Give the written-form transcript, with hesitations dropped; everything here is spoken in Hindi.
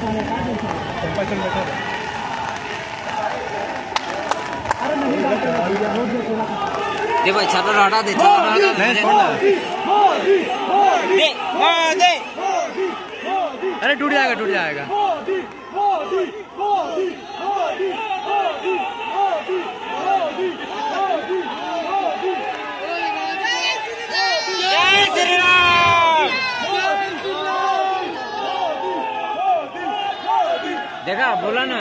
दे भाई छाता हटा दे, छाता हटा दे, दे। अरे टूट जाएगा, टूट जाएगा। देखा बोला ना।